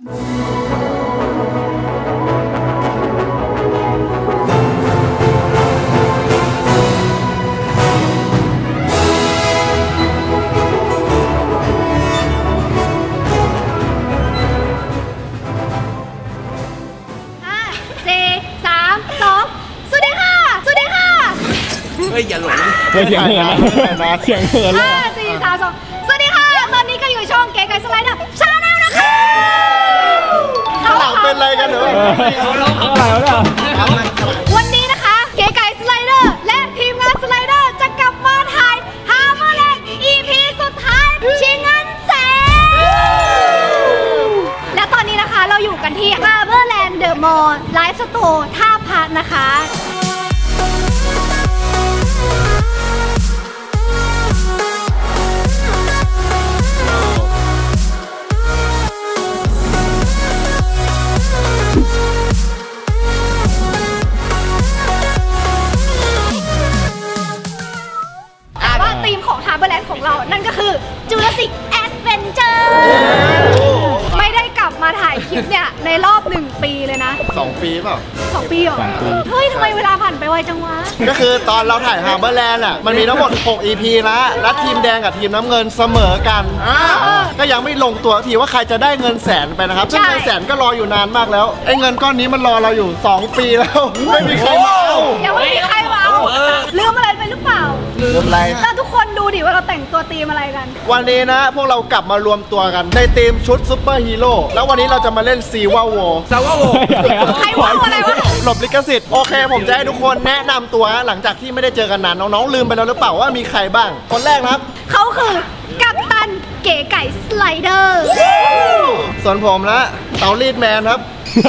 อย่าหลงเสียงเหินนะเสียงเหินเลย 5 4 3 2สวัสดีค่ะตอนนี้ก็อยู่ช่องเก๋ไก่สไลเดอร์ชาแนลนะคะข้างหลังเป็นอะไรกันเหรอวันนี้นะคะเก๋ไก่สไลเดอร์และทีมงานสไลเดอร์จะกลับมาถ่ายฮาร์เบอร์แลนด์ EP สุดท้ายชิงเงินแสนและตอนนี้นะคะเราอยู่กันที่ฮาร์เบอร์แลนด์เดอะมอลล์ไลฟ์สโตร์ท่าพระนะคะของเรานั่นก็คือ Jurassic Adventure ไม่ได้กลับมาถ่ายคลิปเนี่ยในรอบ1 ปีเลยนะ 2 ปีเปล่า 2 ปีเหรอเฮ้ยทำไมเวลาผ่านไปไวจังวะก็คือตอนเราถ่ายฮาร์เบอร์แลนด์อ่ะมันมีทั้งหมด6 EP นะและทีมแดงกับทีมน้ำเงินเสมอกันก็ยังไม่ลงตัวทีว่าใครจะได้เงินแสนไปนะครับซึ่งเงินแสนก็รออยู่นานมากแล้วไอ้เงินก้อนนี้มันรอเราอยู่2 ปีแล้วไม่มีใครมายังไม่มีใครมาลืมอะไรไปหรือเปล่าลืมอะไรแล้วทุกคนดูดิว่าเราแต่งตัวธีมอะไรกันวันนี้นะพวกเรากลับมารวมตัวกันในธีมชุดซุปเปอร์ฮีโร่แล้ววันนี้เราจะมาเล่นซีว่าโวใครว่าอะไรวะหลบลิขสิทธิ์โอเคผมจะให้ทุกคนแนะนำตัวหลังจากที่ไม่ได้เจอกันนานน้องๆลืมไปแล้วหรือเปล่าว่ามีใครบ้างคนแรกครับเขาคือกัปตันเก๋ไก่สไลเดอร์ส่วนผมละเตารีดแมนครับ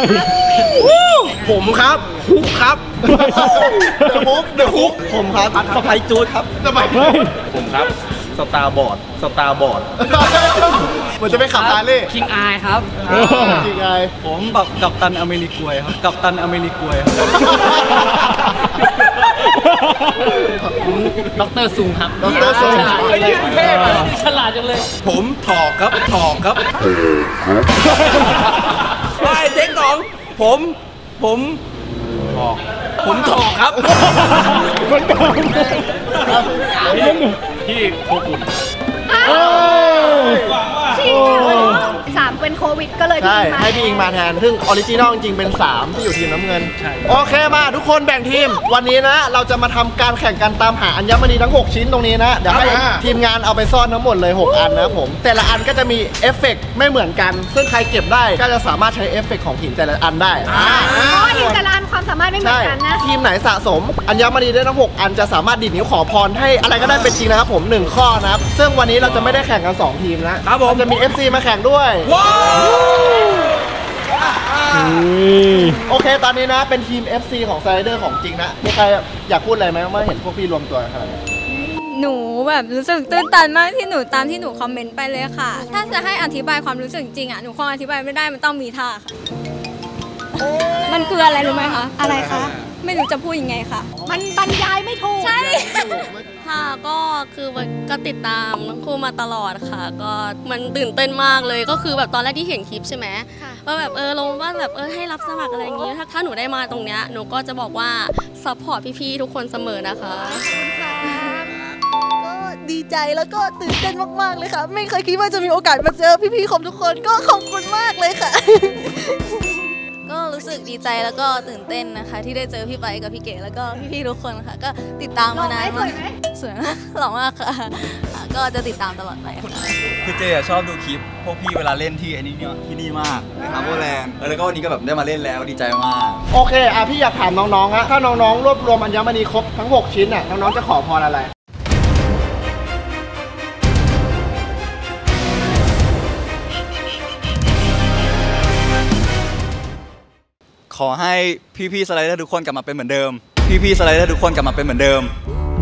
ผมครับฮุกครับเดอะฮุกผมครับสไปจูดครับสไปผมครับสตาร์บอร์ดมันจะไปขับฮาร์เลย์คิงอายครับคิงอายผมแบบกัปตันอเมริกวยครับกัปตันอเมริกวยด็อกเตอร์ซุงครับด็อกเตอร์ซุงฉลาดจังเลยผมถอกครับไปเจ๊งสองผมถอกครับที่โคขุน 3เป็นโควิดก็เลยใช่ให้พี่อิงมาแทนซึ่งออริจินอลจริงเป็น3ที่อยู่ทีมน้ำเงินโอเคมาทุกคนแบ่งทีมวันนี้นะเราจะมาทำการแข่งกันตามหาอัญมณีทั้ง6 ชิ้นตรงนี้นะเดี๋ยวให้ทีมงานเอาไปซ่อนทั้งหมดเลย6 อันนะผมแต่ละอันก็จะมีเอฟเฟกต์ไม่เหมือนกันซึ่งใครเก็บได้ก็จะสามารถใช้เอฟเฟกต์ของทีมแต่ละอันได้ทีมแต่ละอันความสามารถไม่เหมือนกันนะทีมไหนสะสมอัญมณีได้ทั้ง6 อันจะสามารถดีดนิ้วขอพรให้อะไรก็ได้เป็นจริงนะครับผม1 ข้อนะครับซึ่งวันนี้เราจะไม่ได้แข่งกัน2 ทีมนะครับผมจะมี FC มาแข่งด้วยโอเคตอนนี้นะเป็นทีม FC ของสไลเดอร์ของจริงนะมีใครอยากพูดอะไรไหมเมื่อเห็นพวกพี่รวมตัวกันหนูแบบรู้สึกตื้นตันมากที่หนูตามที่หนูคอมเมนต์ไปเลยค่ะถ้าจะให้อธิบายความรู้สึกจริงอ่ะหนูคงอธิบายไม่ได้มันต้องมีท่าค่ะมันคืออะไรรู้ไหมคะอะไรคะไม่รู้จะพูดยังไงค่ะมันบรรยายไม่ถูกใช่ค่ะก็คือก็ติดตามทั้งคู่มาตลอดค่ะก็มันตื่นเต้นมากเลยก็คือแบบตอนแรกที่เห็นคลิปใช่ไหมว่าแบบลงว่าแบบให้รับสมัครอะไรอย่างงี้ถ้าหนูได้มาตรงเนี้ยหนูก็จะบอกว่าซัพพอร์ตพี่ๆทุกคนเสมอนะคะก็ดีใจแล้วก็ตื่นเต้นมากๆเลยค่ะไม่เคยคิดว่าจะมีโอกาสมาเจอพี่ๆทุกคนก็ขอบคุณมากเลยค่ะก็รู้สึกดีใจแล้วก็ตื่นเต้นนะคะที่ได้เจอพี่ไปกับพี่เก๋แล้วก็พี่ๆทุกคนค่ะก็ติดตามมานานมากสวยมากหล่อมากค่ะก็จะติดตามตลอดไปค่ะคือเจชอบดูคลิปพวกพี่เวลาเล่นที่ที่นี่มากในฮาร์เบอร์แลนด์แล้วก็วันนี้ก็แบบได้มาเล่นแล้วดีใจมากโอเคพี่อยากถามน้องๆถ้าน้องๆรวบรวมอัญมณีครบทั้ง6 ชิ้นน้องๆจะขอพรอะไรขอให้พี่ๆสไลเดอร์ทุกคนกลับมาเป็นเหมือนเดิมพี่ๆสไลเดอร์ทุกคนกลับมาเป็นเหมือนเดิม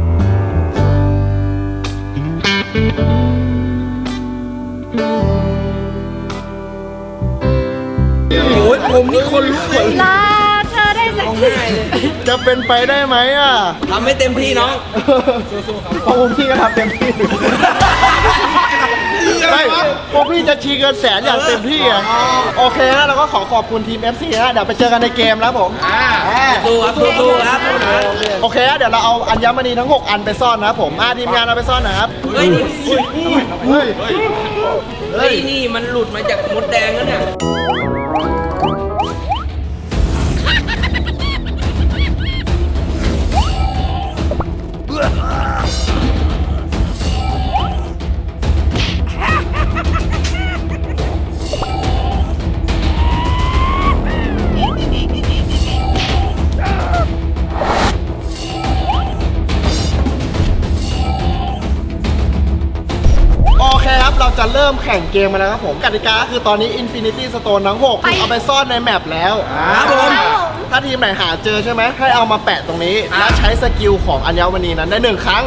โอ้ยผมนี่คนลุกเลยลาเธอได้สักทีจะเป็นไปได้ไหมอ่ะทำให้เต็มที่น้องสู้ๆครับผมพี่ก็ทำเต็มที่ไม่พวกพี่จะชิงเงินแสนอย่างเต็มที่อ่ะโอเคนะเราก็ขอบคุณทีม FC นะเดี๋ยวไปเจอกันในเกมแล้วผมสู้ครับสู้ครับโอเคนะเดี๋ยวเราเอาอัญมณีทั้ง6อันไปซ่อนนะผมทีมงานเอาไปซ่อนนะครับเฮ้ยนี่มันหลุดมาจากมดแดงแล้วเนี่ยโอเคครับเราจะเริ่มแข่งเกมมาแล้วครับผมกติกาคือตอนนี้ Infinity Stone ทั้ง6เอาไปซ่อนในแมปแล้วครับผมถ้าทีมไหนหาเจอใช่ไหมให้เอามาแปะตรงนี้แล้วใช้สกิลของอัญมณีนั้นได้1ครั้ง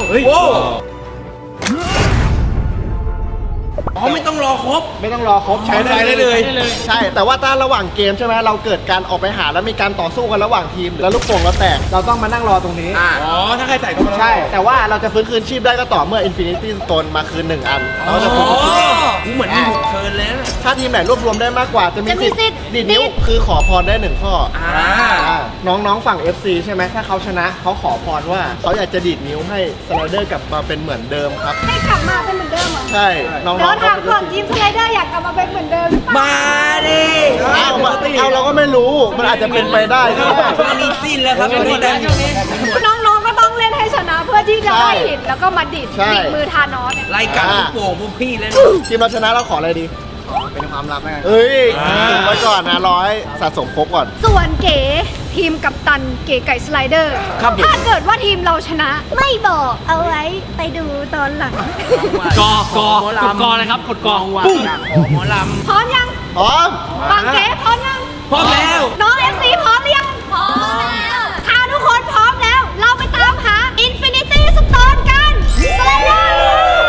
ไม่ต้องรอครบใช้ได้เลยใช่แต่ว่าถ้าระหว่างเกมใช่ไหมเราเกิดการออกไปหาแล้วมีการต่อสู้กันระหว่างทีมแล้วลูกโป่งเราแตกเราต้องมานั่งรอตรงนี้ถ้าใครแตกก็มาใช่แต่ว่าเราจะฟื้นคืนชีพได้ก็ต่อเมื่อ Infinity Stone มาคืน1อันเราจะฟื้นคืนเหมือนมี6เทิร์นแล้วถ้าทีมไหนรวบรวมได้มากกว่าจะมีสิทธิ์ดีดนิ้วคือขอพรได้1ข้อน้องฝั่ง FC ใช่ไหมถ้าเขาชนะเขาขอพรว่าเขาอยากจะดีดนิ้วให้สไลเดอร์กลับมาเป็นเหมือนเดิมครับให้กลับมาเป็นเหมือนเดิมเหรอใช่น้องๆถามก่อนทีมสไลเดอร์อยากกลับมาเป็นเหมือนเดิมหรือเปล่ามาดิเอาเราก็ไม่รู้มันอาจจะเป็นไปได้ช่วงนี้สิ้นแล้วครับช่วงนี้น้องๆก็ต้องเล่นให้ชนะเพื่อที่จะได้หินแล้วก็มาดิดมือทานอสไล่กัดลูกโป่งพวกพี่เลยทีมเราชนะเราขออะไรดีเป็นความลับนะถึงไว้ก่อนนะ100สะสมครบก่อนส่วนเก๋ทีมกัปตันเก๋ไก่สไลเดอร์ถ้าเกิดว่าทีมเราชนะไม่บอกเอาไว้ไปดูตอนหลังกเลยครับกดปุ้งหมอลำพร้อมยังพร้อมฟังเก๋พร้อมยังพร้อมแล้วน้อง FC พร้อมหรือยังพร้อมแล้วถ้าทุกคนพร้อมแล้วเราไปตามหา Infinity Stone กันสไลเดอร์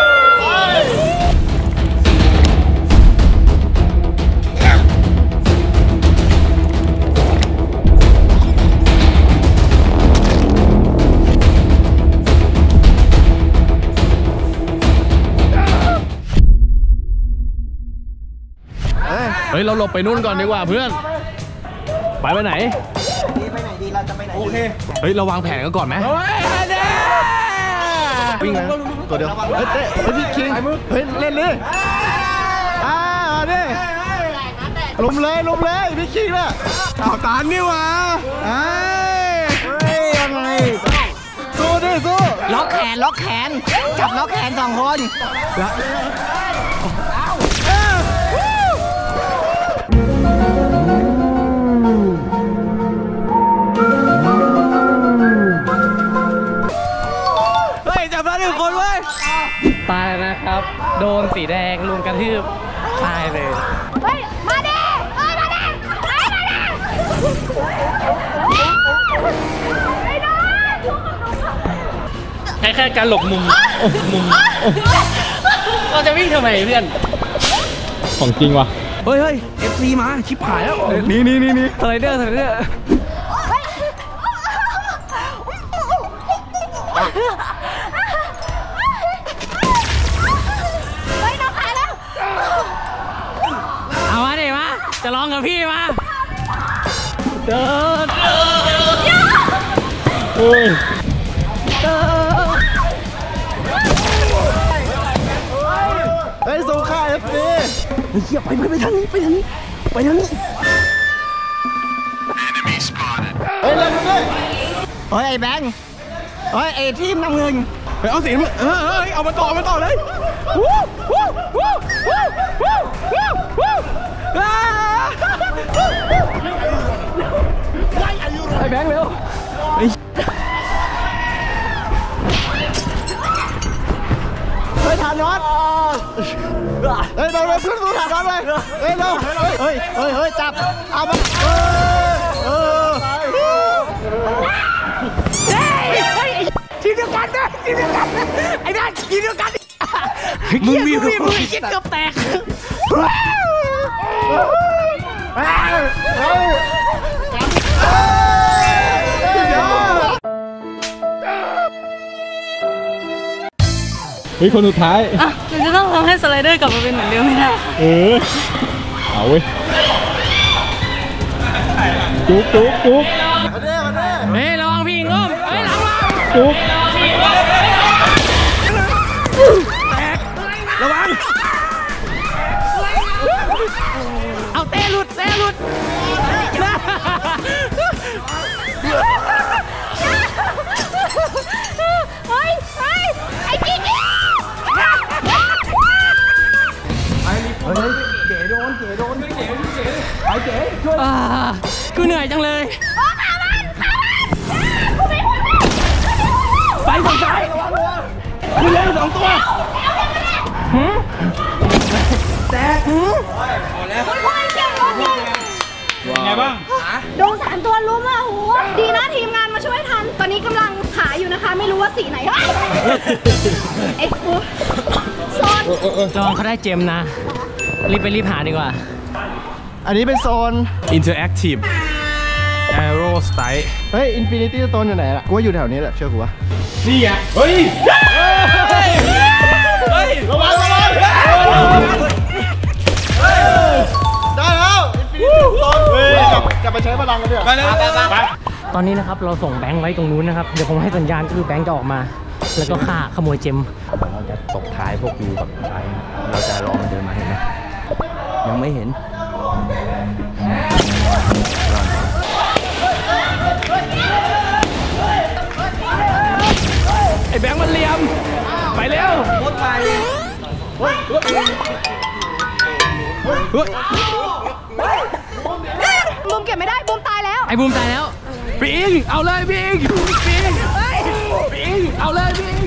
เฮ้ยเราหลบไปนู่นก่อนดีกว่าเพื่อนไปไหนดีเราจะไปไหนโอเคเฮ้ยเราวางแผนกันก่อนไหมวิ่งนะตัวเดียวเฮ้ยพี่คิงเฮ้ยเล่นเลยดิลุมเลยพี่คิงน่ะเอาตานนี่วะยังไงสู้ดิสู้ล็อกแขนจับล็อกแขน2 คนตายนะครับโดนสีแดงลุมกระทืบตายเลยเฮ้ยมาดิแค่การหลบมุมเราจะวิ่งทำไมเพื่อนของจริงวะเฮ้ย FC มาชิบหายแล้วนี่สไลเดอร์เอามาดิมาจะลองกับพี่มาเดินเฮ้ยสู้ค่า FC เฮียไปทางนี้เฮ้ยเล่นเลยเฮ้ยไอ้แบงค์เฮ้ยไอ้ทีมน้ำเงินเอาสีเอามาต่อเลยไอ้แบงค์เร็วทานอสเราเพื่อนสู้ทานอสเลยเฮ้ยจับเอามาทีมเดียวกันนะไอ้นั่นทีมเดียวกันมึงคิดเกือบแตกเฮ้ยคนสุดท้ายจะต้องทำให้สไลเดอร์กลับมาเป็นเหมือนเดิมไม่ได้เอาเว้ยจุกจุกจุกมาเด้มาเด้เฮ้ยระวังพี่งมเฮ้ยหลังมาจุกระวังเอาเต้หลุดเต้หลุดเฮ้ยไอ้กิ๊กกูเหนื่อยจังเลยไปฝั่งซ้ายคุณเล่น2 ตัวแตกไงบ้างโดน3 ตัวลุมอ่ะโหดีนะทีมงานมาช่วยทัน ตอนนี้กำลังหาอยู่นะคะ ไม่รู้ว่าสีไหนเอ็กซ์ฟูซ่อนจองเขาได้เจมนะ รีบหาดีกว่าอันนี้เป็นโซน Interactive Aero Style เฮ้ย Infinity Stone อยู่ไหนล่ะ กูว่าอยู่แถวนี้แหละ เชื่อกูวะนี่ไงเฮ้ยระวังได้แล้ว Infinity Stone กลับไปใช้พลังกันเถอะไปตอนนี้นะครับเราส่งแบงค์ไว้ตรงนู้นนะครับ เดี๋ยวผมให้สัญญาณก็คือแบงค์จะออกมา แล้วก็ฆ่าขโมยเจมเราจะตกท้ายพวกยูกับไทยเราจะลองเดินมาเห็นไหมยังไม่เห็นไอ้แบงค์มันเหลี่ยม ไปเร็วโคตรไปเฮ้ยบูมเก็บไม่ได้บูมตายแล้วไอ้บูมตายแล้วปิงเอาเลยปิงปิงเอาเลยปิง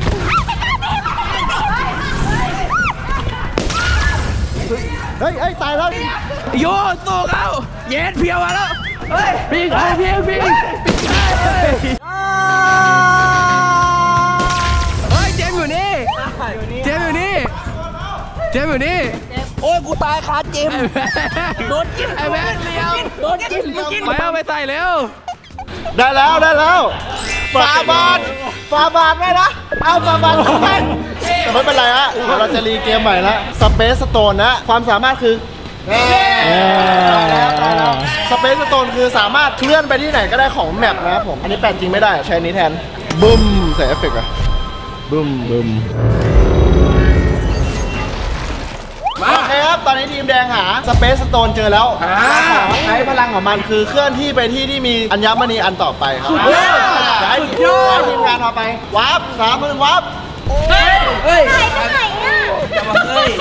เฮ้ย ตายแล้วโยนตัวเขาเย็ดเพียวมาแล้วปิงเอาปิงเฮ้ยเจมอยู่นี่เจมอยู่นี่โอ้ยกูตายคาเจมโดนกินไอ้แม่เลี้ยวโดนกินไปเอาไปใส่เร็วได้แล้วฟาบาทได้นะ เอาฟาบาทไปแต่ไม่เป็นไรฮะเดี๋ยวเราจะรีเกมใหม่ละสเปซสโตนนะ ความสามารถคือสเปซสโตนคือสามารถเคลื่อนไปที่ไหนก็ได้ของแมปนะครับผม อันนี้แปลจริงไม่ได้ใช้นี้แทน บึ้มใส่เอฟเฟกต์อะบึ้มโอเคครับ ตอนนี้ทีมแดงหาสเปซสโตนเจอแล้วใช้พลังของมันคือเคลื่อนที่ไปที่ที่มีอัญมณีอันต่อไปครับย้ายทีมงานเอาไปวาร์ป3 1วาร์ปหายไปไหนอ่ะเฮ้ย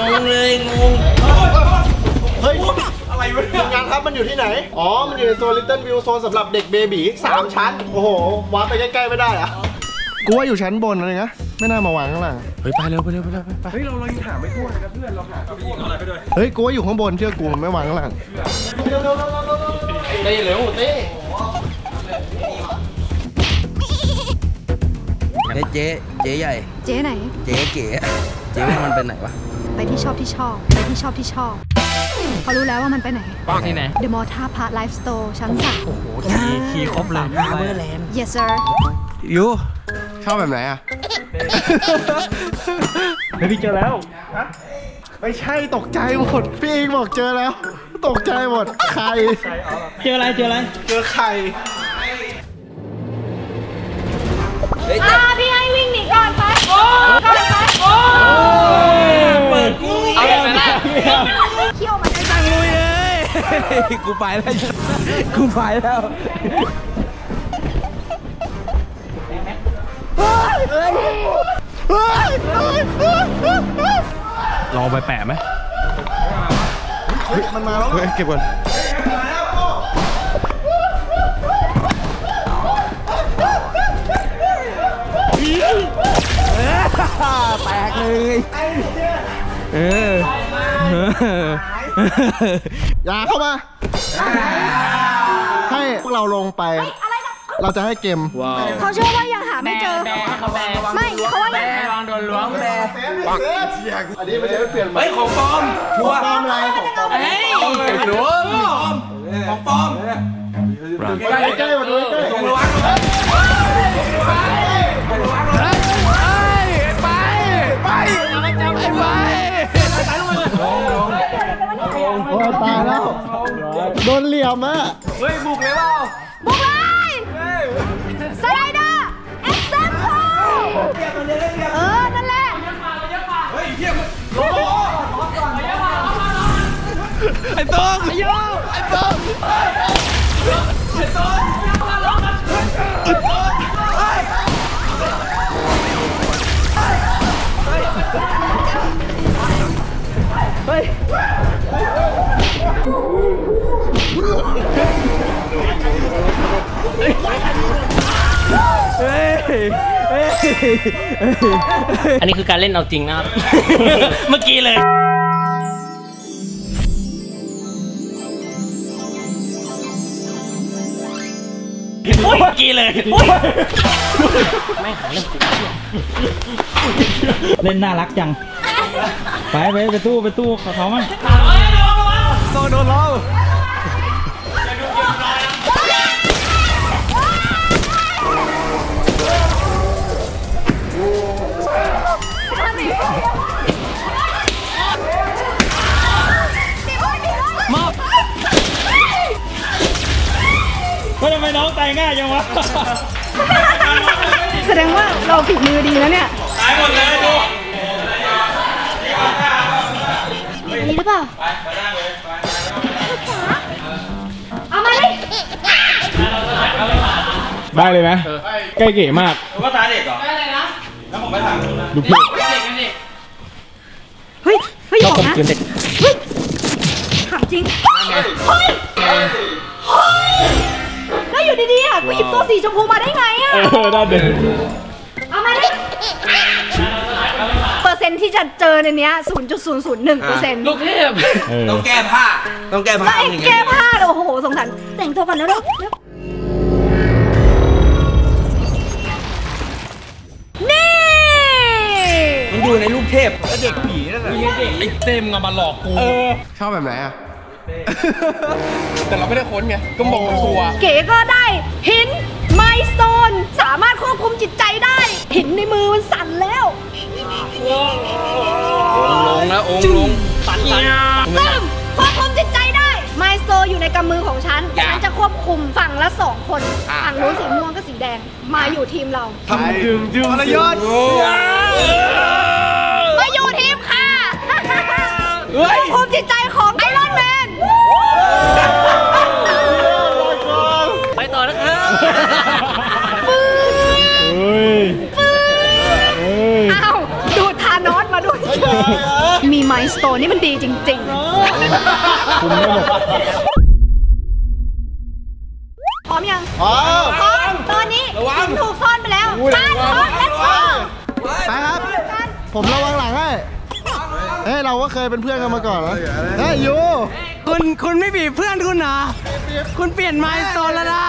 อะไรวะทีมงานครับมันอยู่ที่ไหนอ๋อมันอยู่ในโซน Little View โซนสำหรับเด็กเบบี3 ชั้นโอ้โหวาร์ปไปใกล้ๆไม่ได้อะกูว่าอยู่ชั้นบนอะไรนะไม่น่ามาวางข้างล่างเฮ้ยไปเร็วเฮ้ยกูว่าอยู่ข้างบนเชื่อกูมันไม่วางข้างล่างเต้เร็วเต้เจ๊ใหญ่เจ๊ไหนเจ๊เก๋เจ๊ว่ามันเป็นไหนวะไปที่ชอบเขารู้แล้วว่ามันไปไหนที่ไหน The Mota Park Life Store ชั้น 3 โอ้โหขี่ครบเลย Yes sir ยูชอบแบบไหนอ่ะพี่เจอแล้วไม่ใช่ตกใจหมดพี่เองบอกเจอแล้วตกใจหมดใครเจออะไรเจอใครพี่ให้วิ่งหนีก่อนไปเปิดกูเอาไปละเขี้ยวมันตั้งลุยเลยกูไปแล้วลองไปแปะไหมเฮ้ยมันมาแล้วเฮ้ยเก็บก่อนแตกเลยอย่าเข้ามาให้พวกเราลงไป เราจะให้เกมเขาเชื่อว่ายังหาไม่เจอ ไม่เขาว่ายังระวังโดนล้วงอันนี้ไม่ใช่เปลี่ยนเฮ้ยของปลอมชัวร์ปลอมอะไรของปลอมเฮ้ยหนูของปลอมใกล้ๆมาดูใกล้ระวังไปไอ้บ้าตายแล้วโดนเหลี่ยมอะเฮ้ยบุกเลยเปล่าบุกเลยสไลเดอร์เอ็กเซนโคนั่นแหละไอ้ตองไอ้โยไอ้ตองไอ้ตองเฮ้ยอันนี้คือการเล่นเอาจริงนะครับ เมื่อกี้เลยเมื่อกี้เลยไม่หาเรื่องกูเล่นน่ารักจัง ไปตู้เขามั่งโดนเราว่าทำไมน้องตายง่ายจังวะแสดงว่าเราฝีมือดีนะเนี่ยตายหมดเลยดูอันนี้หรือเปล่าเอามาเลยได้เลยไหมใกล้เก๋มากว่าตาเด็กเหรอแล้วผมไปถามดูเด็กกันดิเฮ้ยอย่าบอกนะเฮ้ยถามจริงเฮ้ยแล้วอยู่ดีๆอ่ะกูหยิบตัวสีชมพูมาได้ไงอ่ะได้เด็กเอามาดิเปอร์เซ็นต์ที่จะเจอในเนี้ย 0.001% ลูกเทพต้องแก้ผ้าแก้ผ้าโอ้โหสงสารแต่งตัวก่อนแล้วลูกนี่มันอยู่ในลูกเทพแล้วเด็กผีนั่นแหละไอ้เต็มมาหลอกกูชอบแบบไหนอ่ะแต่เราไม่ได้ค้นไงก็มองเป็นตัวเก๋ก็ได้หินไมล์สโตนสามารถควบคุมจิตใจได้หินในมือมันสั่นแล้วลงนะองลงสั่นควบคุมจิตใจได้ไมล์สโตนอยู่ในกำมือของฉันจะควบคุมฝั่งละ2 คนฝั่งนู้นสีม่วงก็สีแดงมาอยู่ทีมเราทำจึงพลยศมาอยู่ทีมค่ะควบคุมจิตใจของไอรอนแมนไปต่อนะครับอ้าวดูธานอสมาด้วยมีไมล์สโตนนี่มันดีจริงๆพร้อมยังพร้อมตอนนี้ถูกซ่อนไปแล้วไปพร้อม let's go ไปครับผมระวังหลังให้เฮ้ยเราก็เคยเป็นเพื่อนกันมาก่อนนะเฮ้ยยูคุณไม่บีบเพื่อนคุณเหรอคุณเปลี่ยนไมล์สโตนแล้วนะ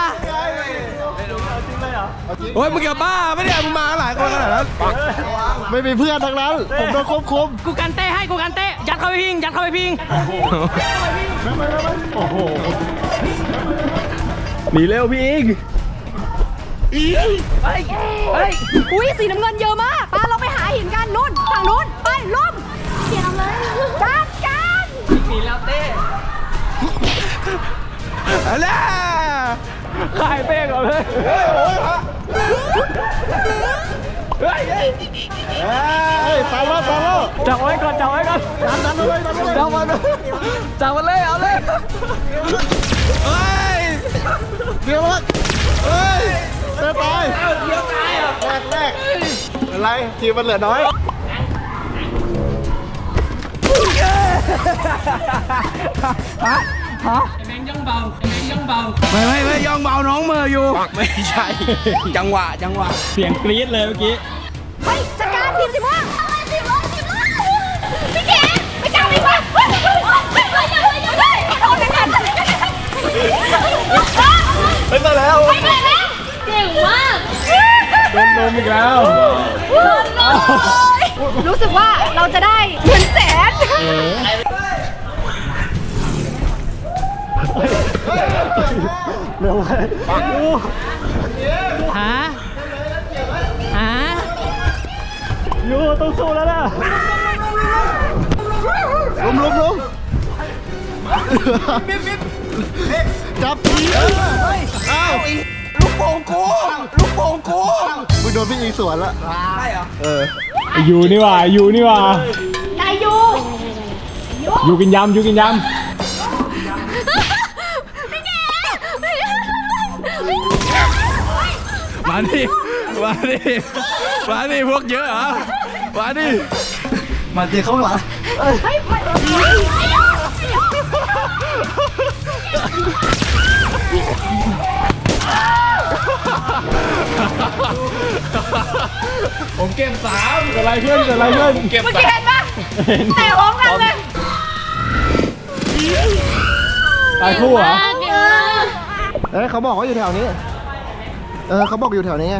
โอ้ยมึงอย่าบ้าไม่ได้มึงมาหลายคนขนาดนั้นไม่มีเพื่อนทั้งนั้นผมโดนควบคุมกูกันเต้ให้กูกันเต้ยัดเข้าไปพิงโอ้โหหนีเร็วพี่อิงอุ้ยสีน้ำเงินเยอะมากป้าเราไปหาหินกันนู่นฝั่งนู้นไปล้มเขียนเอาเลยจัดการหนีแล้วเต้อะไรขายเป้ก่อนเลยฟังแล้วจับไว้ก่อนดันเลยจับมันเลยเอาเลยเฮ้ยเดี๋ยวละเฮ้ยเต้ตายแรกอะไรทีมมันเหลือน้อยฮะแมงย่องเบาไม่ย่องเบาน้องเมย์อยู่ไม่ใช่จังหวะเสียงกรี๊ดเลยเมื่อกี้เฮ้ยจัดการทีมสิม่วงพี่เก๋ไปจับอีกวะเป็นมาแล้วเก่งมากโดนนมอีกแล้วรู้สึกว่าเราจะได้เงินแสนเร็วไปหายูต้องสู้แล้วนะลุมจับทีอ้าวลูกโป่งกูมึงโดนพี่ยิงสวนละใช่เหรออยู่นี่ว่าอยู่นี่ว่านายยูอยู่กินยำอยู่กินยำมาดิมาดิมาดิพวกเยอะเหรอมาดิมาเจอเข้ามาผมเก็บ3เกิดอะไรขึ้นเกิดอะไรขึ้นเก็บเมื่อกี้เห็นปะแต่พร้อมกันเลยตายคู่เหรอเขาบอกว่าอยู่แถวนี้เขาบอกอยู่แถวนี้ไง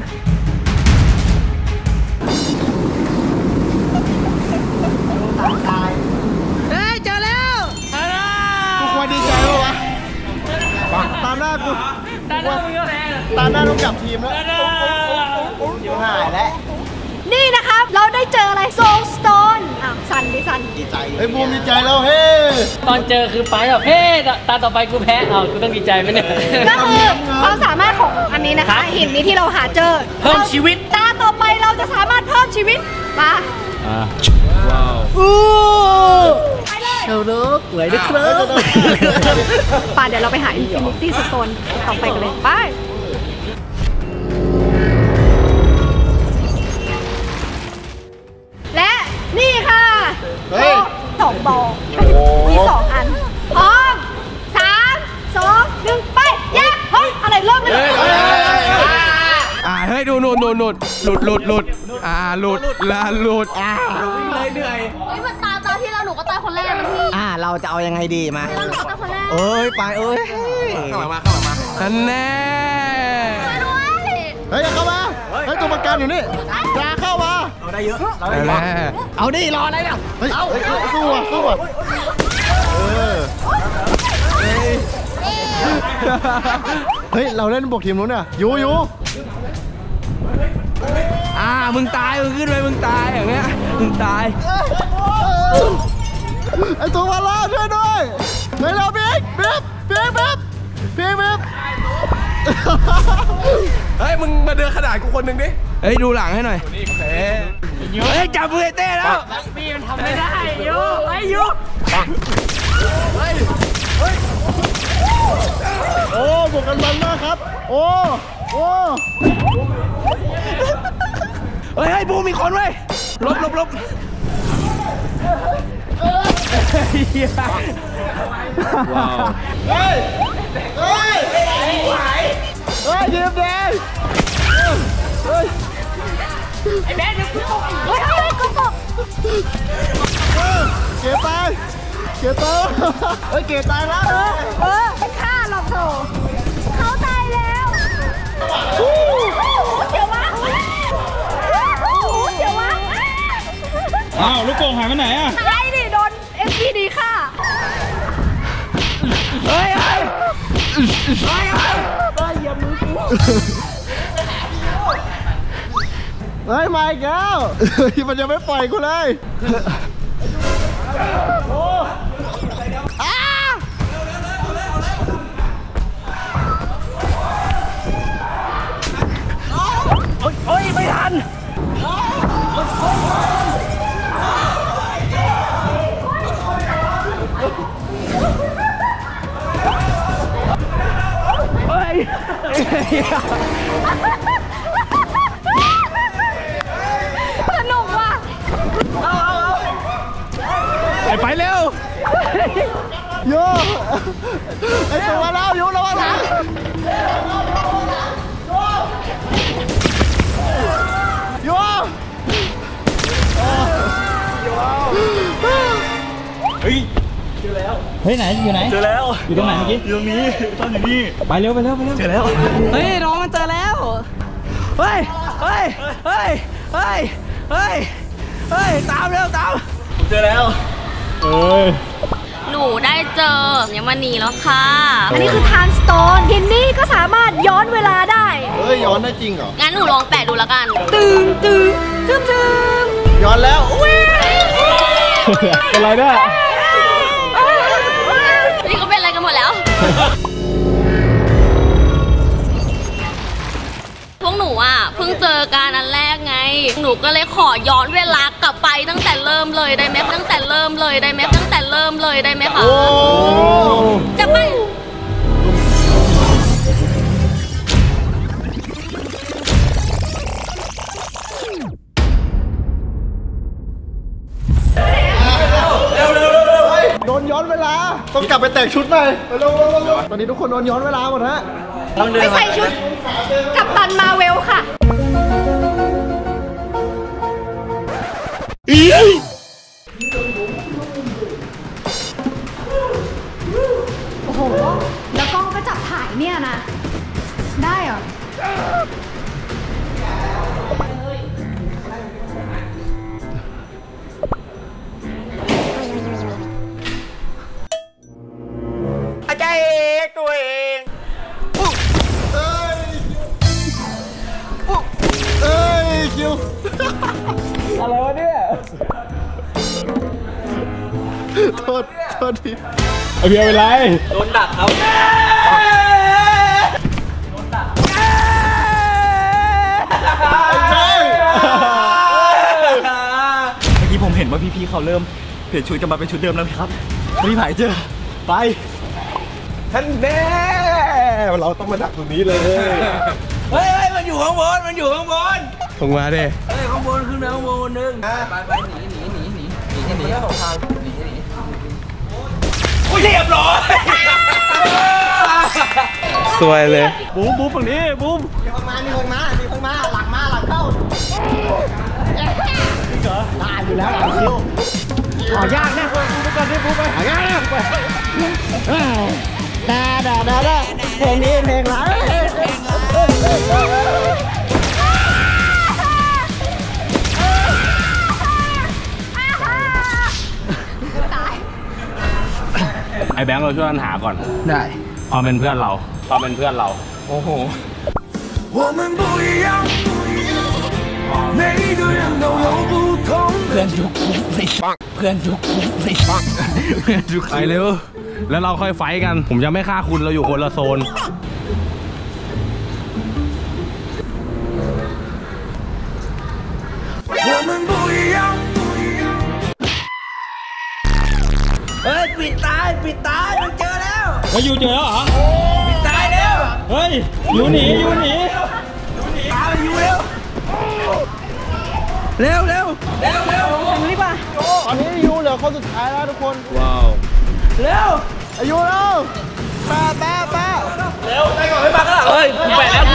เจอแล้วกูควรดีใจปะวะตามหน้ากูตามหน้าต้องกลับทีมแล้วหายแล้วนี่นะครับเราได้เจออะไรโซลสโตนสันดิสันดีใจบูมดีใจแล้วเฮ้ตอนเจอคือไปแบบเฮ้ตาต่อไปกูแพ้กูต้องดีใจไหมเนี่ยก็คือความสามารถของอันนี้นะคะหินนี้ที่เราหาเจอเพิ่มชีวิตตาต่อไปเราจะสามารถเพิ่มชีวิตมาว้าวไปเลยเชลลูกสวยด้วยครับป่าเดี๋ยวเราไปหาอินฟินิตี้สโตนต่อไปกันเลยไปและนี่ค่ะ2 บอลมี2 อันพร้อม3 2 1ไปแยกเฮ้ยอะไรเริ่มเลยเฮ้ยดูหลุดหลุดหลุดหลุดหลุดหลุดเลยเหนื่อยเฮ้ยมันตาที่เราหนูก็ตายคนแรกนะพี่เราจะเอายังไงดีมาเราหนูก็ตายคนแรกไปข้างหลังมานั่นแน่เฮ้ยเข้ามาเฮ้ยตัวประกันอยู่นี่อย่าเข้ามาเราได้เยอะเอาดิรออะไรเนี่ยเฮ้ยสู้อ่ะเฮ้ยเราเล่นบวกทีมนู้นเนี่ยอยู่มึงตายมึงขึ้นไปมึงตายอย่างเงี้ยมึงตายไอตัวมาล่าช่วยด้วยเฮ้ยเราบิ๊กเฮ้ยมึงมาเดินขนาดกูคนหนึ่งดิเฮ้ยดูหลังให้หน่อยเฮ้ยจับมือเต้แล้วพี่มันทำไม่ได้ยูไอ้ยูโอ้บวกกันมันมากครับโอ้เฮ้ยบูมีคนเว้ยลบว้าวเฮ้ยทีมแดงไอ้แม่เดี๋ยวกูตกเฮ้ยกูตกเกตายเกตายแล้วไม่ฆ่าหรอกโถเขาตายแล้วเสียวมากอ้าวลูกโป่งหายไปไหนอ่ะตายดิโดน SPD ค่ะเฮ้ยอย่ามือกูเฮ้ยมาอีกแล้วมันยังไม่ปล่อยกูเลยโอ้ยไม่ทันสนุกว่ะไปเร็วโย่ไอตัวแล้วโย่ระวังหลังโย่เฮ้ยไหนอยู่ไหนเจอแล้วอยู่ตรงไหนเมื่อกี้อยู่ตรงนี้ซ่อนอยู่นี่ไปเร็วเจอแล้วเฮ้ยน้องมันเจอแล้วเฮ้ยตามเร็วตามเจอแล้วหนูได้เจอเนี่ยมันนีแล้วค่ะอันนี้คือทานสโตนหินนี่ก็สามารถย้อนเวลาได้เฮ้ยย้อนได้จริงเหรองั้นหนูลองแปะดูแล้วกันตึงย้อนแล้วเป็นไรได้ยพวกหนูอ่ะเพิ่งเจอกันอันแรกไงหนูก็เลยขอย้อนเวลากลับไปตั้งแต่เริ่มเลยได้ไหมตั้งแต่เริ่มเลยได้ไหมตั้งแต่เริ่มเลยได้ไหมคะจะไปโดนย้อนเวลาต้องกลับไปแต่งชุดหน่อยเร็วตอนนี้ทุกคนโดนย้อนเวลาหมดฮะไปใส่ชุดกัปตันมาเวลค่ะโอ้โหแล้วกล้องก็จับถ่ายเนี่ยนะ ได้เหรออาจารย์เอกตัวเองเอ้ยคิวอะไรวะเนี่ยโทษทีไอเบียร์เป็นไรโดนดักครับเมื่อกี้ผมเห็นว่าพี่ๆเขาเริ่มเปลี่ยนชุดกันมาเป็นชุดเดิมแล้วครับพี่ผายเจอไปท่านแน่เราต้องมาดักตรงนี้เลยเฮ้ยมันอยู่ข้างบนลงมาดิข้างบนขึ้นไปข้างบนนึงไปหนีเรื่องของทางหนีโอ้ยเรียบร้อยสวยเลยบูมฝั่งนี้บูมมีคนมาหลังเข้าได้อยู่แล้วหลังคิวขอยากนะไปก่อนดิปุ๊บไปขอยากนะไปเพลงนี้เพลงอะไรไอแบงค์เราช่วยกันหาก่อนได้ความเป็นเพื่อนเราโอ้โห我们不一样每一个人都有不同เพื่อนทุกคนเพื่อนทุกคนไปเร็วแล้วเราค่อยไฟกันผมจะไม่ฆ่าคุณเราอยู่คนละโซน我们不一样เฮ้ยปิดตายมันเจอแล้วมาอยู่เจอแล้วเหรอปิดตายแล้วเฮ้ยอยู่หนีตายอยู่เร็วทางนี้ป่ะตอนนี้ยูเหลือคนสุดท้ายแล้วทุกคนว้าวเร็วอายุแล้วแป๊ะเฮ้ยกูแปะแล้ว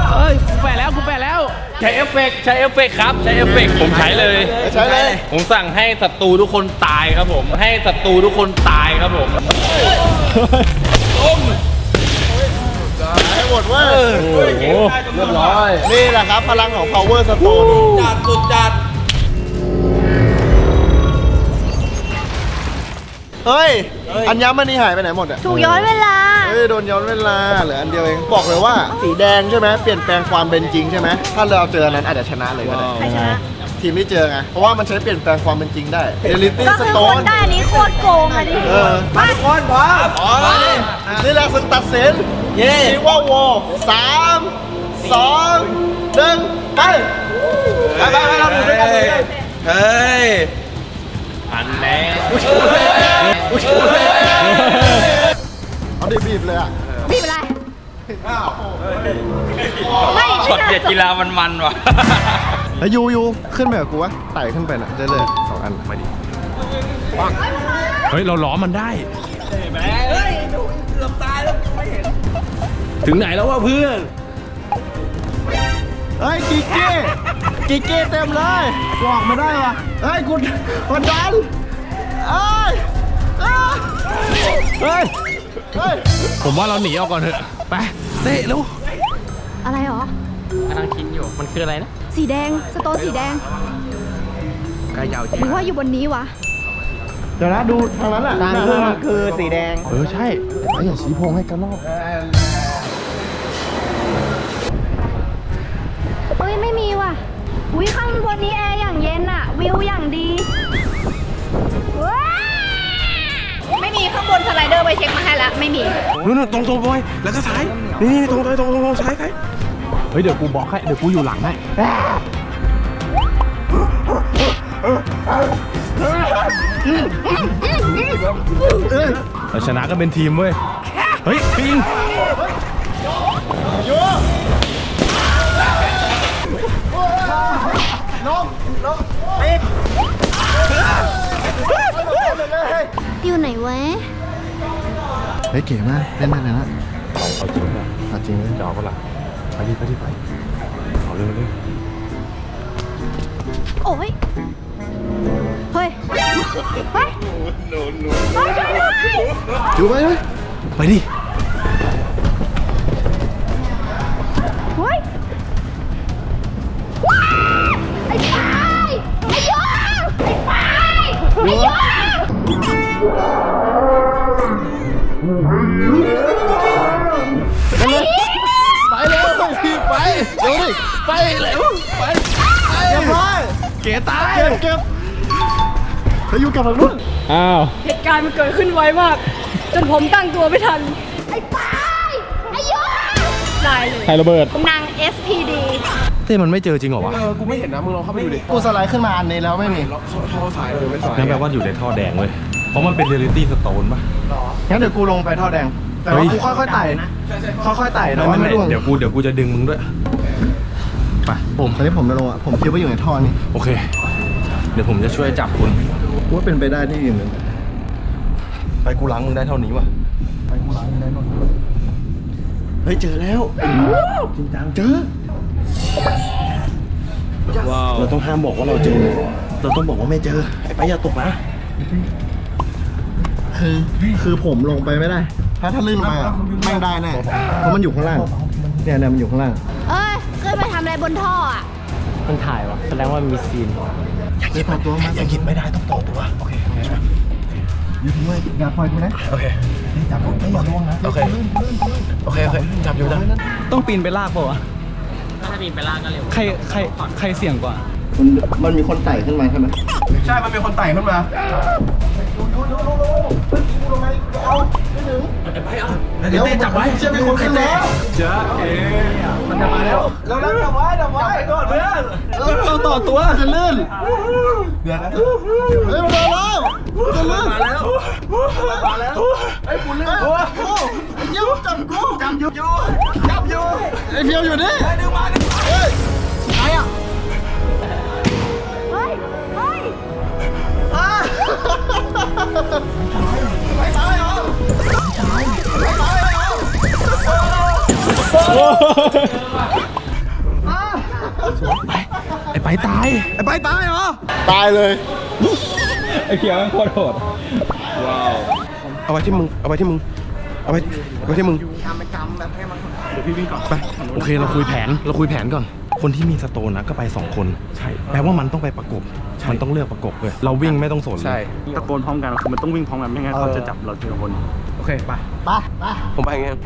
ใช้เอฟเฟกต์ครับใช้เอฟเฟกต์ผมใช้เลยใช้เลยผมสั่งให้ศัตรูทุกคนตายครับผมให้ศัตรูทุกคนตายครับผมให้หมดเว้ยโอ้โหเรียบร้อยนี่แหละครับพลังของ power stone จัดเฮ้ย อัญมณีหายไปไหนหมดอ่ะถูกย้อนเวลาเฮ้ยโดนย้อนเวลาเหลืออันเดียวเองบอกเลยว่าสีแดงใช่ไหมเปลี่ยนแปลงความเป็นจริงใช่ไหมถ้าเราเจอนั้นอาจจะชนะเลยก็ได้ใครชนะทีมที่เจอไงเพราะว่ามันใช้เปลี่ยนแปลงความเป็นจริงได้ reality ก็คือคน stone ได้อันนี้โคตรโกงอะดิมาทุกคนพร้อมนี่แหละศึกตัดสินทีว่าวอ3 2 1ไปเราดูด้วยกันเลยเฮ้ยอันแน่เอาดิบีบเลยอ่ะบีบอะไรไม่ช็อตเด็ดกีฬามันว่ะแล้วยูขึ้นไปกับกูวะไต่ขึ้นไปน่ะได้เลย2 อันมาดิเฮ้ยเราล้อมันได้เฮ้ยเกือบตายแล้วไม่เห็นถึงไหนแล้ววะเพื่อนเฮ้ยกิเก้เต็มเลยกูออกมาได้วะเฮ้ยกูดันเฮ้ยผมว่าเราหนีออกก่อนเถอะไปเต้ลูกอะไรหรอกำลังคิดอยู่มันคืออะไรนะสีแดงสโตนสีแดงกายยาวหรือว่าอยู่บนนี้วะเดี๋ยวนะดูทางนั้นอ่ะทางคือสีแดงใช่อย่าชี้โพงให้กันรอบเฮ้ยไม่มีว่ะอุ้ยข้างบนนี้แอร์อย่างเย็นอะวิวอย่างดีว้าไม่มีข้างบนสไลเดอร์ไปเช็คมาให้แล้วไม่มีนู่นตรงบอยแล้วก็ซ้ายนี่ตรงซ้ายเฮ้ยเดี๋ยวกูบอกให้เดี๋ยวกูอยู่หลังให้เราชนะก็เป็นทีมเว้ยเฮ้ยปิงอยู่ไหนวะเฮ้ยเก๋มากเล่นได้เลยนะเอาจริงนะเอาจริงเลยจะเอาเปล่าไปดิเอาเร็วโอ้ยเฮ้ยเฮ้ยอยู่ไปเลยไปดิเฮ้ยไอ้ปายไอ้ยอไอ้ปายไอ้ยอไปเลยพี่ไปเร็วดิไปเร็วไปเรียบร้อยเก๋ตายเก็บแล้วอยู่กับทางนู้นอ้าวเหตุการณ์มันเกิดขึ้นไวมาก จนผมตั้งตัวไม่ทันไอ้ปายไอ้ยอได้เลยใครระเบิดนาง SPD เต้มันไม่เจอจริงเหรอวะกูไม่เห็นนะมึงลองเข้าไปดูดิกูสไลด์ขึ้นมาอันนี้แล้วไม่มีงั้นแปลว่าอยู่ในท่อแดงเว้ยเพราะมันเป็นเรียลิตี้สโตนป่ะงั้นเดี๋ยวกูลงไปท่อแดงแต่ว่ากูค่อยๆไต่นะค่อยๆไต่นะว่าไม่ร่วงเดี๋ยวกูจะดึงมึงด้วยไปตอนนี้ผมจะลงอ่ะผมคิดว่าอยู่ในท่อนี้โอเค เดี๋ยวผมจะช่วยจับคุณกูว่าเป็นไปได้ที่อื่นเลยไปกูล้างมึงได้เท่านี้วะไปกูล้างได้นอนเฮ้ยเจอแล้วจริงจังเจอว้าวเราต้องห้ามบอกว่าเราเจอเราต้องบอกว่าไม่เจอไอ้ไปอย่าตกนะคือผมลงไปไม่ได้ถ้าลื่นลงไปอ่ะแม่งได้แน่เพราะมันอยู่ข้างล่างเนี่ยมันอยู่ข้างล่างเอ้ยขึ้นไปทำอะไรบนท่ออ่ะมันถ่ายวะแสดงว่ามันมีซีนอย่าหยิบตัวมาอย่าหยิบไม่ได้ต้องต่อตัวโอเคอยู่ที่ด้วยอย่าปล่อยกูนะโอเคจับผมไม่อย่าล่วงนะโอเคจับอยู่นะต้องปีนไปลากเปล่าวะถ้าปีนไปล่างก็เร็วใครเสี่ยงกว่ามันมีคนไต่ขึ้นมาใช่ไหมใช่มันมีคนไต่ขึ้นมาเดี๋ยวจับไว้จะมีคนขึ้นแล้วจ้ามันจะมาแล้วเราจับไว้ก่อนเพื่อนเราต่อตัวจะลื่นเดี๋ยวนะเฮ้ยมาแล้วจะลื่นมาแล้วไอ้ปุ่นลื่นไอ้เยี่ยมจับกูจับอยู่ไอ้เพียวอยู่นี่ไอ้ดึงมาเฮ้ยใครอ่ะเฮ้ยไม่ตายเหรอไอ้ไปตายเหรอตายเลยไอ้เขียวมันโคตรโหดว้าวเอาไว้ที่มึงทำเป็นกำแบบให้มันเดี๋ยวพี่วิ่งก่อนไปโอเคเราคุยแผนก่อนคนที่มีสโตนนะก็ไป2คนใช่แปลว่ามันต้องไปประกบมันต้องเลือกประกบเลยเราวิ่งไม่ต้องสนใช่ตะโกนพร้อมกันคือมันต้องวิ่งพร้อมกันไม่งั้นเขาจะจับเราทีละคนโอเคไปผมไปอย่างเงี้ย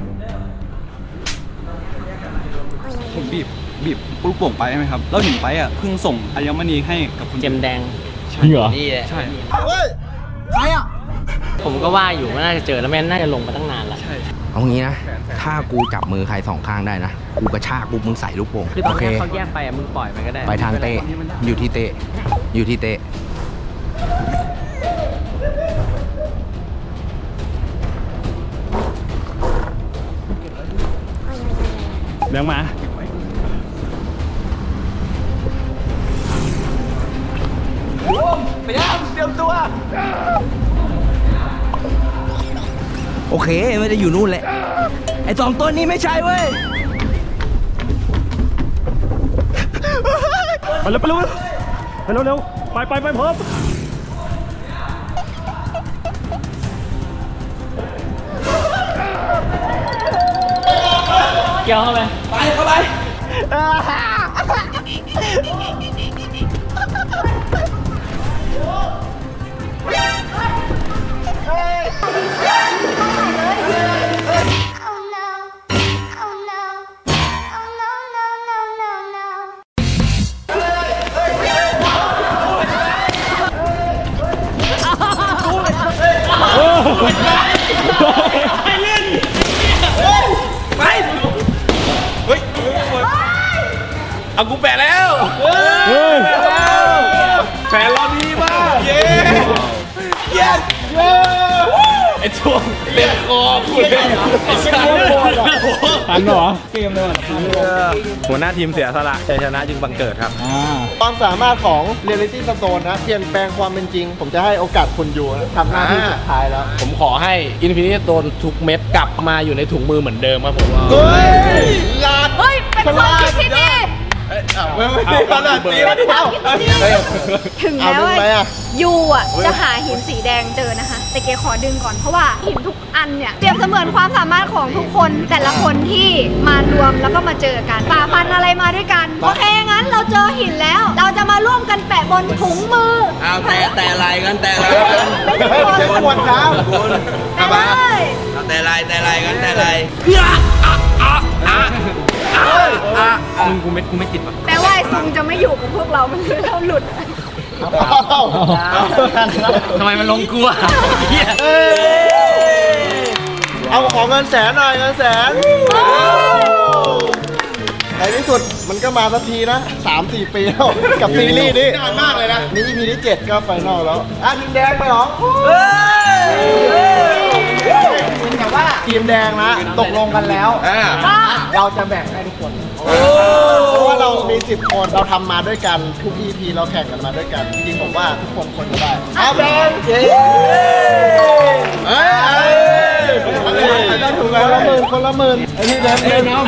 ผมบีบลูกโป่งไปใช่ไหมครับแล้วเห็นไปอ่ะเพิ่งส่งอัญมณีให้กับคุณเจมแดงจริงเหรอนี่แหละใช่เฮ้ยใครอ่ะผมก็ว่าอยู่ว่าน่าจะเจอแล้วแม่น่าจะลงมาตั้งนานแล้วเอางี้นะ ถ้ากูจับมือใคร2 ข้างได้นะ กูกระชากปุ๊บมึงใส่ลูกโป่งคือตอนโอเคนี้เขาแยกไปมึงปล่อยไปก็ได้ไปทางเตะ อยู่ที่เตะแบงค์มาโอเค ไม่ได้อยู่นู่นแหละ ไอ้2 ต้นนี้ไม่ใช่เว้ยไปเร็วไปพร้อมเกี่ยวเข้าไปช่วงเล่นคอคุณทันเหรอเกมเลยหัวหน้าทีมเสียสละชัยชนะจึงบังเกิดครับความสามารถของ Reality Stone นะเปลี่ยนแปลงความเป็นจริงผมจะให้โอกาสคุณยูทำหน้าที่สุดท้ายแล้วผมขอให้ Infinity Stone ทุกเม็ดกลับมาอยู่ในถุงมือเหมือนเดิมครับผมเฮ้ยลาดเฮ้ยเป็นความคิดที่ดีไม่ขนาดนี้ถึงแม้ว่ายูอ่ะจะหาหินสีแดงเจอนะคะแต่เกขอดึงก่อนเพราะว่าหินทุกอันเนี่ยเปรียบเสมือนความสามารถของทุกคนแต่ละคนที่มารวมแล้วก็มาเจอกันฝ่าฟันอะไรมาด้วยกันโอเคงั้นเราเจอหินแล้วเราจะมาร่วมกันแปะบนถุงมือแต่อะไรกันแต่อะไรกันไม่ใช่คนนะคุณแต่เลยแต่อะไรกันแต่อะไรมึงกูไม่ติดป่ะแปลว่าไอ้ซุงจะไม่อยู่กับพวกเรามันคือเราหลุดทำไมมันลงกลัวเอาของเงินแสนหน่อยเงินแสนในที่สุดมันก็มาสักทีนะ 3-4 ปีแล้วกับซีรีส์นี้นานมากเลยนะนี่ EP ที่ 7ก็ไฟนอลแล้วทีมแดงไปหรอแต่ว่าทีมแดงนะตกลงกันแล้วเราจะแบ่งให้ทุกคนเพราะว่าเรามี10 คนเราทำมาด้วยกันทุก EP เราแข่งกันมาด้วยกันจริงๆผมว่าทุกคนควรจะได้เอาแบ่งได้ถูกแล้วคนละหมื่นไอ้นี่แดง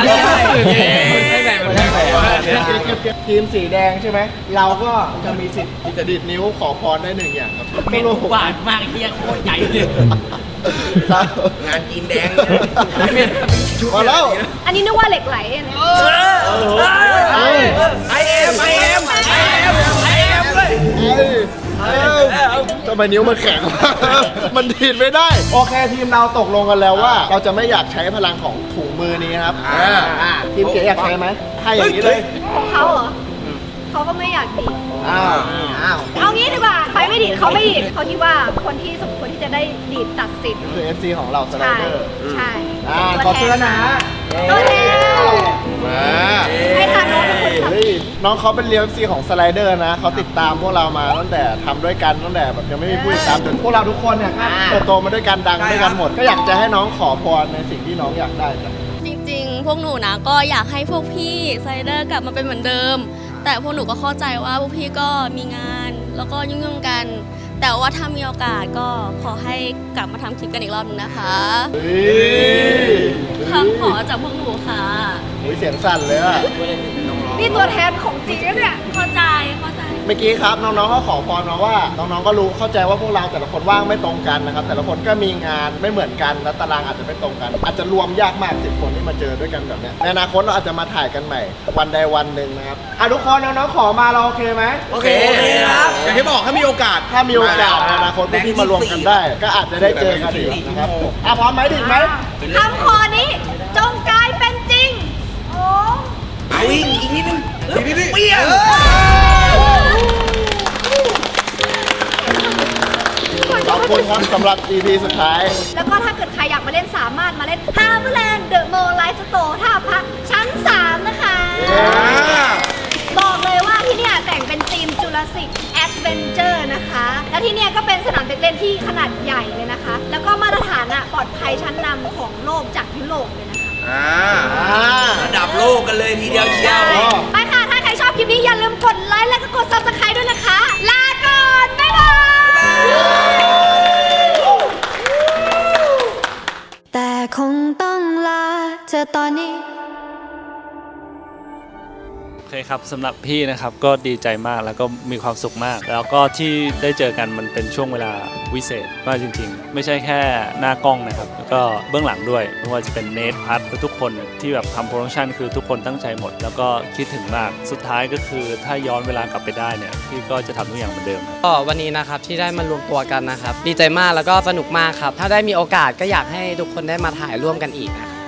ทีมสีแดงใช่ไหมเราก็จะมีสิทธิ์ที่จะดีดนิ้วขอพรได้1 อย่างครับเป็นหวานมากเฮียโคตรใหญ่เลยงานกินแดงพอแล้วอันนี้นึกว่าเหล็กไหลไอเอ็มทำไมนิ้วมันแข็งมันดีดไม่ได้โอเคทีมเราตกลงกันแล้วว่าเราจะไม่อยากใช้พลังของถุงมือนี้ครับทีมเก๋อยากใช้ไหมให้อย่างนี้เลยของเขาเหรอเขาก็ไม่อยากดีดเอางี้ดีกว่าใครไม่ดีดเขาไม่ดีดเขาคิดว่าคนที่สมควรที่จะได้ดีดตัดสินคือ FC ของเราสไลเดอร์ใช่ขอเชิญนะตัวแทนให้ทานน้องเป็นคนขับน้องเขาเป็นเรียล FC ของสไลเดอร์นะเขาติดตามพวกเรามาตั้งแต่ทำด้วยกันตั้งแต่แบบยังไม่มีผู้ติดตามจนพวกเราทุกคนเนี่ยเติบโตมาด้วยกันดังด้วยกันหมดก็อยากจะให้น้องขอพรในสิ่งที่น้องอยากได้กันจริงๆพวกหนูนะก็อยากให้พวกพี่สไลเดอร์กลับมาเป็นเหมือนเดิมแต่พวกหนูก็เข้าใจว่าพวกพี่ก็มีงานแล้วก็ยุ่งๆกันแต่ว่าถ้ามีโอกาสก็ขอให้กลับมาทำคลิปกันอีกรอบนึงนะคะคำขอจากพวกหนูค่ะเสียงสั่นเลยอ่ะนี่ตัวแทนของจริงเนี่ยเข้าใจเมื่อกี้ครับน้องๆก็ขอพรมาว่าน้องๆก็รู้เข้าใจว่าพวกเราแต่ละคนว่างไม่ตรงกันนะครับแต่ละคนก็มีงานไม่เหมือนกันและตารางอาจจะไม่ตรงกันอาจจะรวมยากมาก10 คนที่มาเจอด้วยกันแบบนี้ในอนาคตเราอาจจะมาถ่ายกันใหม่วันใดวันหนึ่งนะครับทุกคนน้องๆขอมาเราโอเคไหมโอเคครับอย่างที่บอกถ้ามีโอกาสในอนาคตพวกพี่มารวมกันได้ก็อาจจะได้เจอกันอีกนะครับพร้อมไหมถึงไหมคำขอนี้จงกลายเป็นจริงโอ้อีกนิดนึงเปี้ยขอบคุณครับสำหรับ EP สุดท้ายแล้วก็ถ้าเกิดใครอยากมาเล่นสามารถมาเล่นHammerland The Mall Life Store ท่าพระชั้น 3นะคะบอกเลยว่าที่เนี่ยแต่งเป็นธีม Jurassic Adventure นะคะและที่เนี่ยก็เป็นสนามเด็กเล่นที่ขนาดใหญ่เลยนะคะแล้วก็มาตรฐานปลอดภัยชั้นนำของโลกจากยุโรปเลยนะคะระดับโลกกันเลยทีเดียวเชียวไปค่ะถ้าใครชอบคลิปนี้อย่าลืมกดไลค์และก็กด Subscribe ด้วยนะคะลาก่อนบ๊ายบายแต่คงต้องลาเธอตอนนี้โอเคครับสำหรับพี่นะครับก็ดีใจมากแล้วก็มีความสุขมากแล้วก็ที่ได้เจอกันมันเป็นช่วงเวลาวิเศษมากจริงๆไม่ใช่แค่หน้ากล้องนะครับแล้วก็เบื้องหลังด้วยไม่ว่าจะเป็นเนทพัททุกคนที่แบบทำโปรดักชันคือทุกคนตั้งใจหมดแล้วก็คิดถึงมากสุดท้ายก็คือถ้าย้อนเวลากลับไปได้เนี่ยพี่ก็จะทำทุกอย่างเหมือนเดิมก็วันนี้นะครับที่ได้มารวมตัวกันนะครับดีใจมากแล้วก็สนุกมากครับถ้าได้มีโอกาสก็อยากให้ทุกคนได้มาถ่ายร่วมกันอีกนะครับ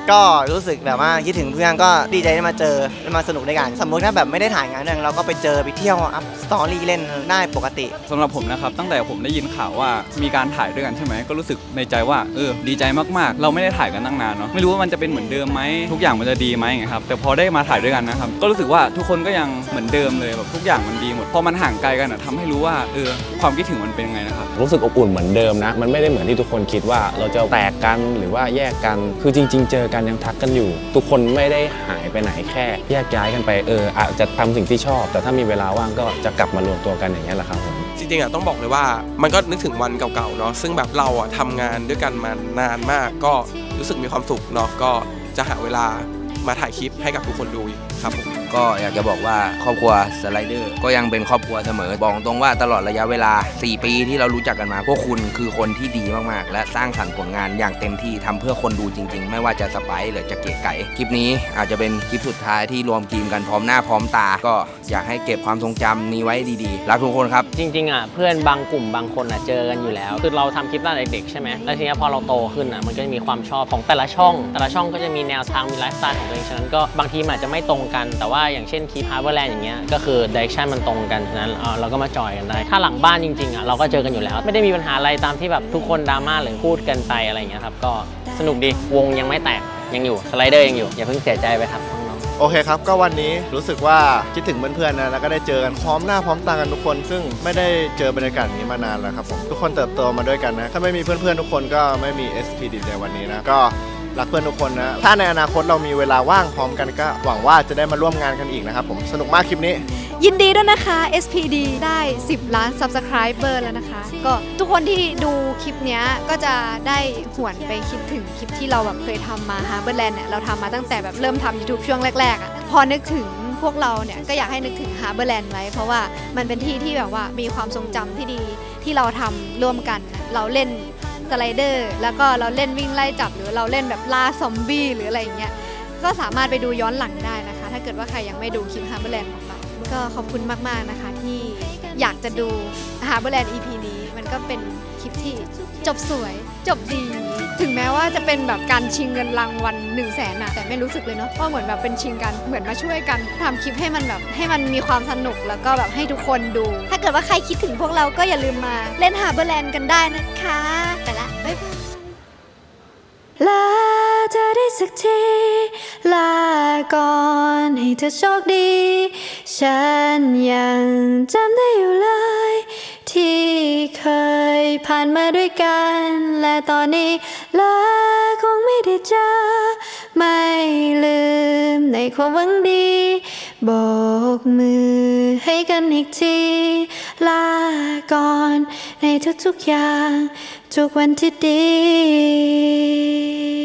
ก็รู้สึกแบบว่าคิดถึงเพื่อนก็ดีใจได้มาเจอได้มาสนุกด้วยกันสมมติถ้าแบบไม่ได้ถ่ายงานเราก็ไปเจอไปเที่ยวอัพสตอรี่เล่นได้ปกติสำหรับผมนะครับตั้งแต่ผมได้ยินข่าวว่ามีการถ่ายด้วยกันใช่ไหมก็รู้สึกในใจว่าดีใจมากๆเราไม่ได้ถ่ายกันตั้งนานเนาะไม่รู้ว่ามันจะเป็นเหมือนเดิมไหมทุกอย่างมันจะดีไหมครับแต่พอได้มาถ่ายด้วยกันนะครับก็รู้สึกว่าทุกคนก็ยังเหมือนเดิมเลยแบบทุกอย่างมันดีหมดพอมันห่างไกลกันทำให้รู้ว่าความคิดถึงมันเป็นยังไงนะครับรู้สึกอบอุ่นเหมือนเดิมนะมันไม่ได้เหมือนที่ทุกคนคิดว่าเราจะแตกกันหรือว่าแยกกันคือจริงๆเจอกันยังทักกันอยู่ทุกคนไม่ได้หายไปไหนแค่แยกย้ายกันไปอาจจะทำสิ่งที่ชอบแต่ถ้ามีเวลาว่างก็จะกลับมารวมตัวกันอย่างนี้แหละครับผมจริงๆต้องบอกเลยว่ามันก็นึกถึงวันเก่าๆเนาะซึ่งแบบเราทำงานด้วยกันมานานมากก็รู้สึกมีความสุขเนาะก็จะหาเวลามาถ่ายคลิปให้กับทุกคนดูครับผมก็อยากจะบอกว่าครอบครัวสไลเดอร์ก็ยังเป็นครอบครัวเสมอบอกตรงว่าตลอดระยะเวลา4 ปีที่เรารู้จักกันมาพวกคุณคือคนที่ดีมากๆและสร้างสรรค์ผลงานอย่างเต็มที่ทำเพื่อคนดูจริงๆไม่ว่าจะสไปซ์หรือจะเก๋ไก่คลิปนี้อาจจะเป็นคลิปสุดท้ายที่รวมทีมกันพร้อมหน้าพร้อมตาก็อยากให้เก็บความทรงจำนี้ไว้ดีๆรักทุกคนครับจริงๆเพื่อนบางกลุ่มบางคนเจอกันอยู่แล้วคือเราทำคลิปตั้งแต่เด็กใช่ไหมแล้วทีนี้พอเราโตขึ้นมันก็จะมีความชอบของแต่ละช่องก็จะมีแนวทางมีไลฟ์สไตล์ของตัวเองฉะนั้นก็บางทีอาจจะไม่ตรงกันแต่ว่าอย่างเช่นคลิปฮาร์เบอร์แลนด์อย่างเงี้ยก็คือไดเรคชั่นมันตรงกันฉะนั้นเราก็มาจอยกันได้ถ้าหลังบ้านจริงๆเราก็เจอกันอยู่แล้วไม่ได้มีปัญหาอะไรตามที่แบบทุกคนดราม่าหรือพูดกันไปอะไรอย่างเงี้ยครับก็สนุกดีวงยังไม่แตกยังอยู่สไลเดอร์ยังอยู่อย่าเพิ่งเสียใจไปครับน้องๆโอเคครับก็วันนี้รู้สึกว่าคิดถึงเพื่อนๆนะแล้วก็ได้เจอกันพร้อมหน้าพร้อมตากันทุกคนซึ่งไม่ได้เจอบรรยากาศนี้มานานแล้วครับผมทุกคนเติบโตมาด้วยกันนะถ้าไม่มีเพื่อนๆทุกคนก็ไม่มี SPD ในวันนี้นะก็รักเพื่อนทุกคนนะถ้าในอนาคตเรามีเวลาว่างพร้อมกันก็หวังว่าจะได้มาร่วมงานกันอีกนะครับผมสนุกมากคลิปนี้ยินดีด้วยนะคะ SPD ได้10 ล้าน Subscriber แล้วนะคะก็ทุกคนที่ดูคลิปนี้ก็จะได้หวนไปคิดถึงคลิปที่เราแบบเคยทำมา Harborland เนี่ยเราทำมาตั้งแต่แบบเริ่มทำ YouTube ช่วงแรกๆพอนึกถึงพวกเราเนี่ยก็อยากให้นึกถึง Harborland ไว้เพราะว่ามันเป็นที่ที่แบบว่ามีความทรงจำที่ดีที่เราทำร่วมกันเราเล่นสไลเดอร์แล้วก็เราเล่นวิ่งไล่จับหรือเราเล่นแบบล่าซอมบี้หรืออะไรอย่างเงี้ยก็สามารถไปดูย้อนหลังได้นะคะถ้าเกิดว่าใครยังไม่ดูคลิป Harborland ของเราก็ขอบคุณมากๆนะคะที่อยากจะดู Harborland EP นี้มันก็เป็นคลิปที่จบสวยจบดีถึงแม้ว่าจะเป็นแบบการชิงเงินรางวัล100,000แต่ไม่รู้สึกเลยเนาะว่าเหมือนแบบเป็นชิงกันเหมือนมาช่วยกันทำคลิปให้มันแบบให้มันมีความสนุกแล้วก็แบบให้ทุกคนดูถ้าเกิดว่าใครคิดถึงพวกเราก็อย่าลืมมาเล่น Harborland กันได้นะคะไปละบ๊ายบายลาเธอได้สักทีลาก่อนให้เธอโชคดีฉันยังจำได้อยู่เลยที่เคยผ่านมาด้วยกันและตอนนี้ลาคงไม่ได้เจอไม่ลืมในความหวังดีโบกมือให้กันอีกทีลาก่อนในทุกๆอย่างทุกวันที่ดี